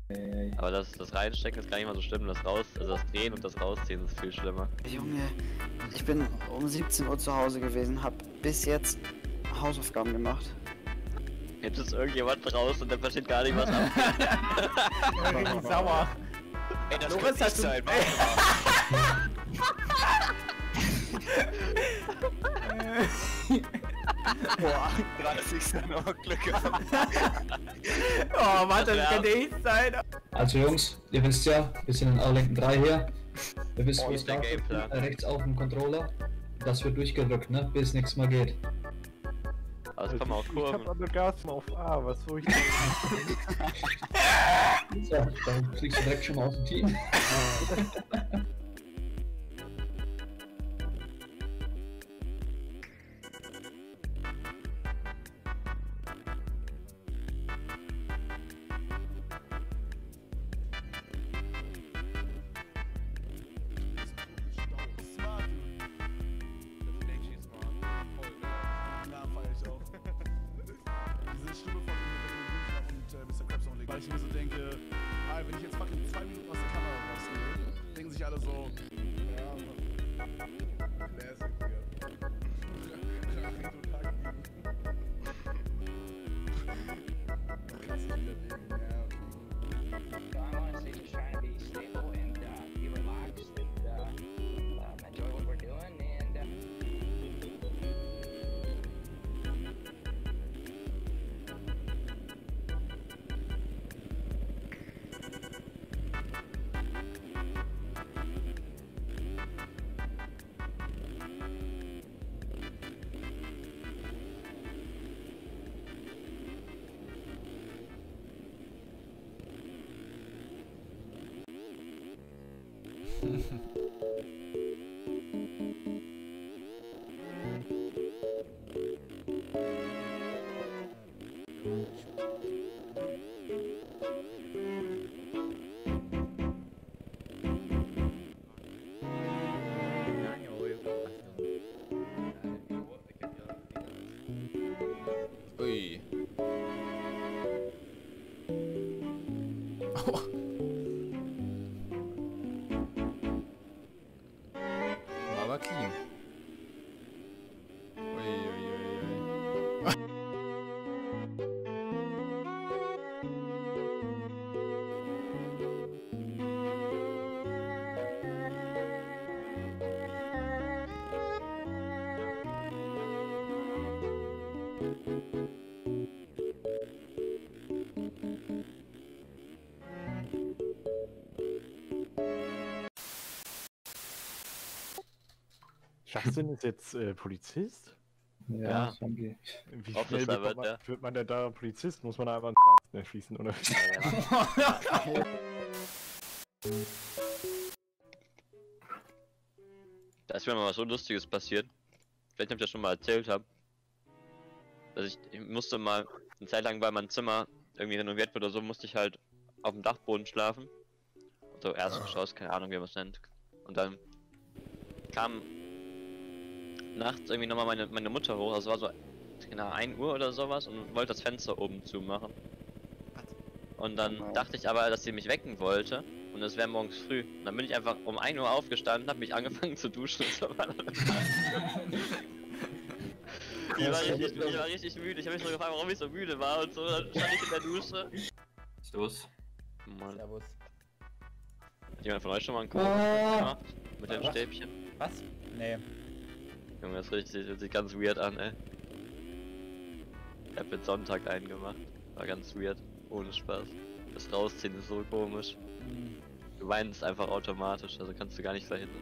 Aber das Reinstecken ist gar nicht mal so schlimm, das Drehen und das Rausziehen ist viel schlimmer. Junge, ich bin um 17 Uhr zu Hause gewesen, hab bis jetzt Hausaufgaben gemacht. Jetzt ist irgendjemand raus und der versteht gar nicht, was ab. Richtig sauer. Ey, das Lorenz, könnte hast ich du- sein, Boah. 30. noch Glück gehabt. Oh, warte, das könnte ich sein. Also Jungs, ihr wisst ja, wir sind in Arlington 3 hier. Ihr wisst, Oh, wo ist es der da Gameplan. rechts auf dem Controller. Das wird durchgedrückt, ne? Bis nichts mehr geht. Aber es kommen auch Ich Kurven. hab alle Gasen auf A, was soll ich denn? So, dann fliegst du direkt schon mal aus dem Team. Weil ich mir so denke, wenn ich jetzt fucking 2 Minuten aus der Kamera rausgehe, denken sich alle so, ja, Classic, Digga. Kannst du wiederlegen, ja. So I'm honestly just trying to be stable and be relaxed and enjoy what we're doing Ui. Aber clean. Ui, ui, ui, ui. Justin ist jetzt Polizist? Ja. das haben die. Wie Officer schnell wird der. wird man denn da Polizist? Muss man da einfach einen Spaß erschießen, oder? Da ist mir mal was so Lustiges passiert. Vielleicht ob ich das schon mal erzählt habe. Ich musste mal eine Zeit lang, weil mein Zimmer irgendwie renoviert wird oder so, musste ich halt auf dem Dachboden schlafen. Also Erstgeschoss, keine Ahnung wie man es nennt. Und dann kam nachts irgendwie nochmal meine Mutter hoch, also war so genau 1 Uhr oder sowas und wollte das Fenster oben zumachen. Und dann dachte ich aber, dass sie mich wecken wollte und es wäre morgens früh. Und dann bin ich einfach um 1 Uhr aufgestanden, habe mich angefangen zu duschen und so weiter. Ich war richtig müde, ich habe mich so gefragt, warum ich so müde war und so, dann stand ich in der Dusche. Los. Mann. Servus. Hat jemand von euch schon mal einen Kuchen gemacht? Mit den Was? Stäbchen? Was? Nee. Junge, das hört sich ganz weird an, ey. Ich hab jetzt Sonntag einen gemacht. War ganz weird. Ohne Spaß. Das Rausziehen ist so komisch. Hm. Du weinst einfach automatisch, also kannst du gar nicht verhindern.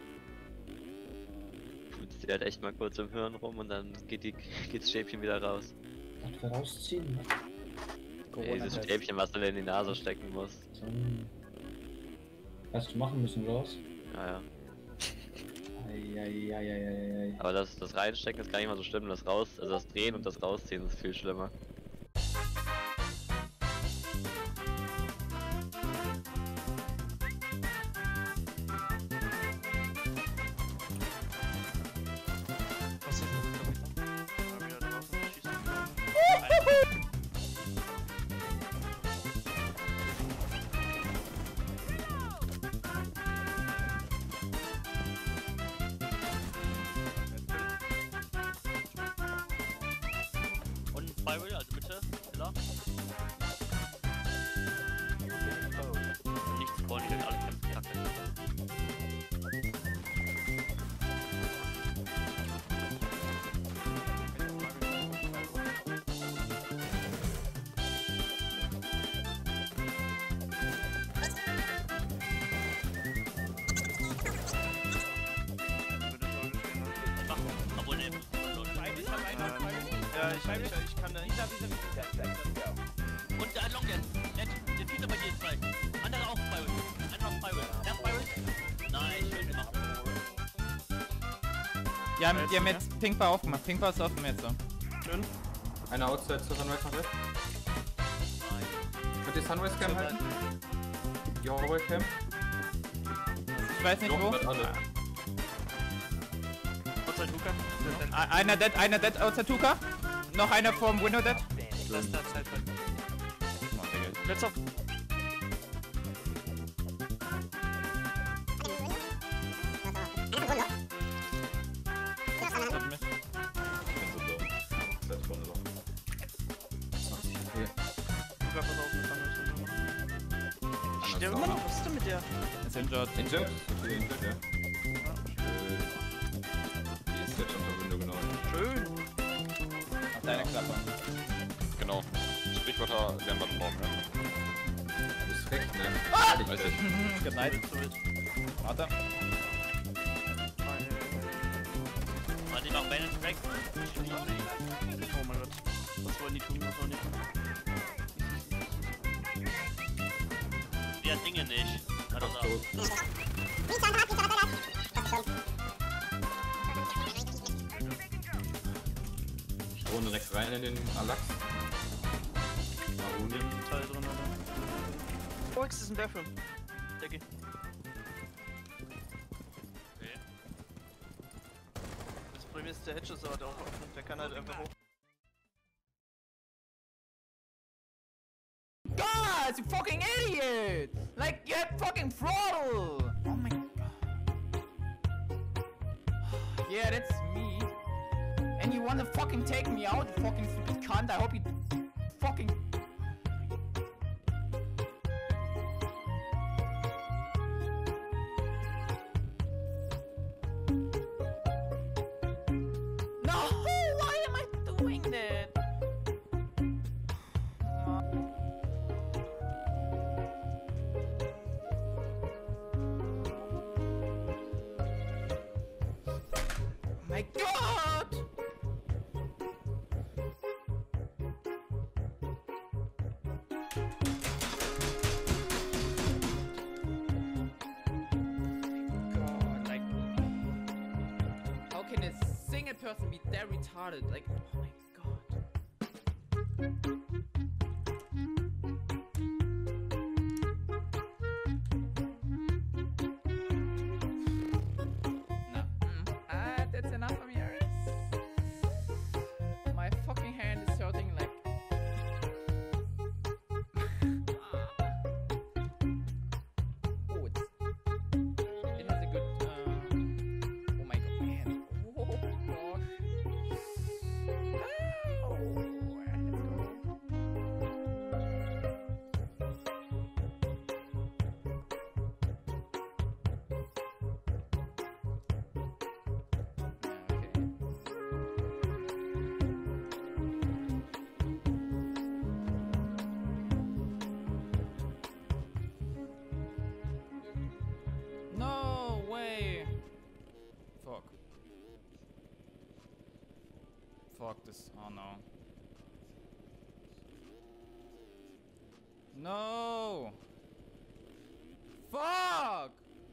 Fühlst dir halt echt mal kurz im Hirn rum und dann geht's Stäbchen wieder raus. Was wir rausziehen? Ey, dieses Stäbchen, was du dir in die Nase stecken musst. So. Hast du machen müssen, raus? Ja, ja. Eieieiei. Aber das Reinstecken ist gar nicht mal so schlimm, das Drehen und das Rausziehen ist viel schlimmer. Spiral, also Mitte, Killer. Nichts spawnen, die sind alle kämpfen, kacke. Obwohl, ne, Ja, ich kann da nicht. und der Long, der fehlt aber jeden Fall. Andere auch Spiral. Einfach Spiral. Der Spiral. Nein, schön gemacht. Ja, die haben jetzt Pink Bar aufgemacht. Pink Bar ist offen jetzt so. Schön. Einer outside zur Sunrise noch weg. Könnt ihr Sunrise Cam halten? Die Horror Cam? Ich weiß nicht wo. Alle. Outside Luca. Einer dead outside Tuka. Noch einer vom Window dead. Das ist der Zeitfall. Letzter. Der immer noch, was ist denn mit der? Ist injured. Injured? Okay, injured, ja. Die ist jetzt unter Window genau. Schön. Auf deiner Klappe. Genau. Sprichwörter werden wir brauchen, ja. Du bist recht, ne? Ah! Ich weiß nicht. Geneidet. Warte. Warte, die machen Balance Break. Oh mein Gott. Was wollen die tun? Was wollen die tun? Die hat Dinge nicht. Hat er Tot. Drohne direkt rein in den Alax. Marune. Teil drin, oder? Oh, X ist ein Bathroom. Decke. Okay. Das Problem ist, der Hedge ist aber auch offen. Der kann halt einfach hoch. God, you fucking idiot! Like, you have fucking throttle! Oh my god. Yeah, that's me. And you wanna fucking take me out, you fucking stupid cunt. I hope you fucking... No! Why am I doing that? My god! God, like, how can a single person be that retarded? Like, oh my god. No. That's enough of yours. My fucking hand is hurting like. Oh, it has a good. Oh my god, man. Oh god. No way. Fuck. Fuck this. Oh no. No. Fuck.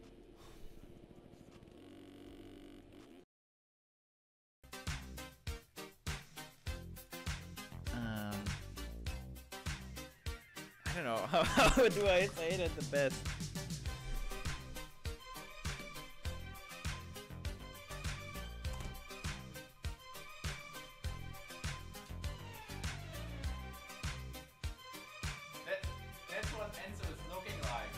I don't know. How do I say it at the best? That's what Enzo is looking like.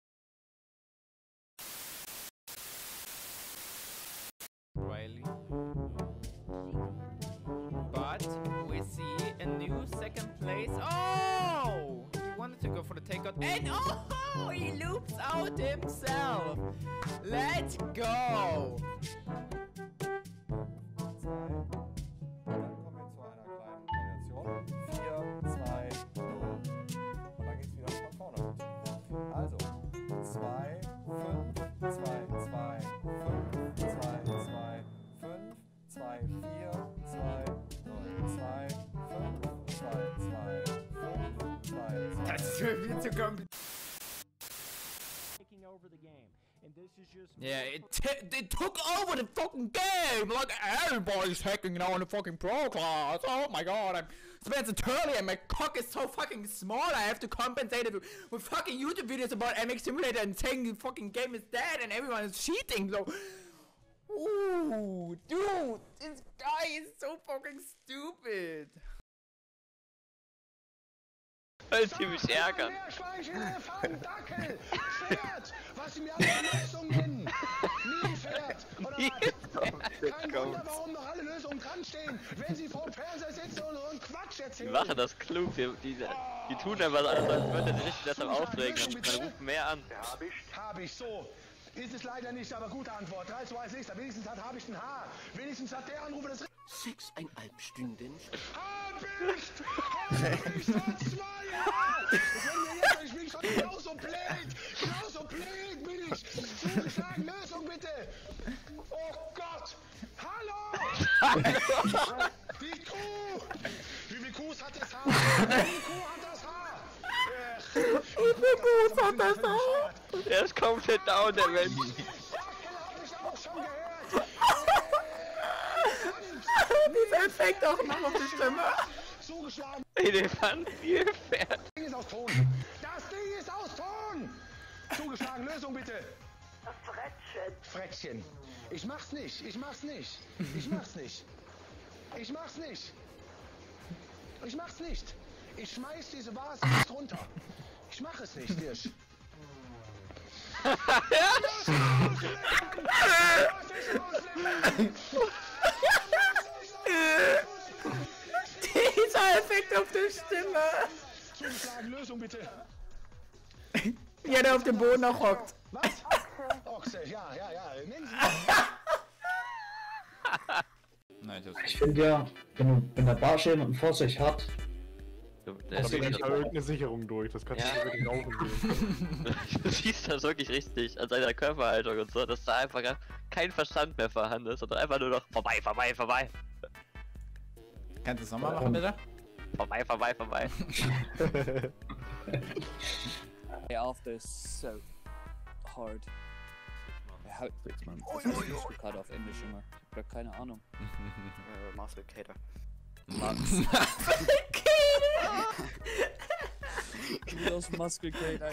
Riley. god. And oh, he loops out himself. Let's go. Also, 2, 5, 2, 2, 5, 2, 2, 5, 2, 4, 2, 0, 2, 5, 2, 2, 5, 2, 2. Das ist viel zu kompliziert. Yeah, it took over the fucking game! Like, everybody's hacking now in the fucking pro class! Oh my god, I'm Spencer Turley and my cock is so fucking small, I have to compensate it with fucking YouTube videos about MX Simulator and saying the fucking game is dead and everyone is cheating, so... Ooh, dude, this guy is so fucking stupid! Weil sie mich ärgern. Was mir alle Lösungen nennen. Nilpferd. Kein Wunder, warum noch alle Lösungen dran stehen, wenn sie vor dem Fernseher sitzen und Quatsch erzählen. Die machen das klug, die tun einfach alles, als würden sie sich deshalb aufregen. Dann rufen mehr an. Hab ich, so. Ist es leider nicht, aber gute Antwort. 3, 2, 6, wenigstens habe ich ein Haar. Wenigstens hat der Anrufer das... 6,5 Stunden. Hab ich vor 2 Jahren! Ich bin schon genauso blöd bin ich! Zugeschlagen, Lösung bitte! Oh Gott! Hallo! Die Kuh! Wie viele Kuhs hat das Haar? Wie Kuh hat das Haar? Wie viel Kuhs hat das Haar? Er ist komplett down, der Mensch. Hab ich auch schon gehört! Dieser Effekt auch noch auf die Stimme. Zugeschlagen! Elefant, Nilpferd. Das Ding ist aus Ton! Das Ding ist aus Ton! Zugeschlagen, Lösung bitte! Frettchen! Ich mach's nicht! Ich mach's nicht! Ich mach's nicht! Ich mach's nicht! Ich mach's nicht! Ich schmeiß diese Vase nicht runter! Ich mach es nicht, Dirsch! Dieser Effekt auf der Stimme. Zugeschlagen, Lösung bitte. Ja, der auf dem Boden noch hockt. Was? Ochse, ja. Nein, Ich finde ja, wenn der Barsch jemanden vor sich hat, Da bringt da irgendeine Sicherung durch, das kannst du nicht wirklich aufnehmen. Du siehst das wirklich richtig an seiner Körperhaltung und so, dass da einfach kein Verstand mehr vorhanden ist, sondern einfach nur noch vorbei. Kannst du es nochmal machen, bitte? Vorbei. After is so hard. How gerade auf Englisch immer. Ich hab keine Ahnung. Muscle Cater. Du hast Muskelkater.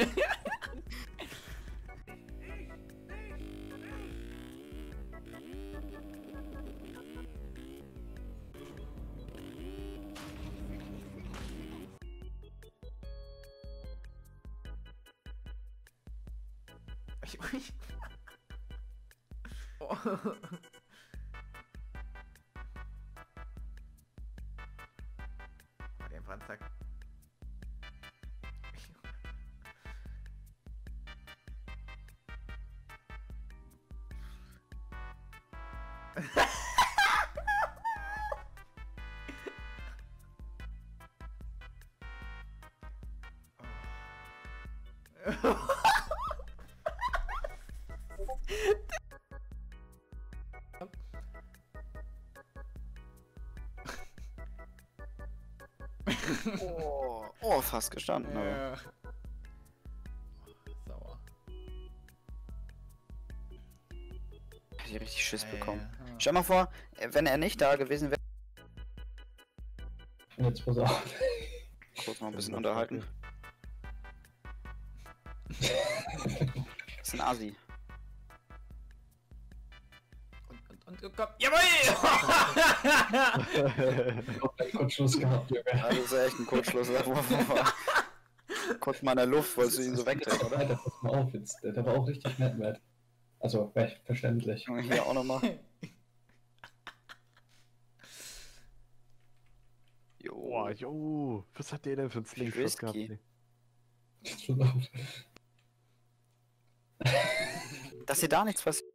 Den Brandsack. Oh, fast gestanden, aber. Ja. Sauer. Hätte ich richtig Schiss bekommen. Stell mal vor, wenn er nicht da gewesen wäre. jetzt pass auf. Kurz noch ein bisschen unterhalten. Das ist ein Asi. Und komm. Jawohl! Kurzschluss gehabt, Junge. Ja, das ist ja echt ein Kurzschluss. Kurz mal in der Luft, wolltest du ihn so wegdrehen, oder? Alter, pass mal auf jetzt. Der war auch richtig nett, Matt. Also, recht verständlich. Hier auch nochmal. Jo, was hat der denn für einen Slingshots gehabt? Whisky. Dass hier da nichts passiert.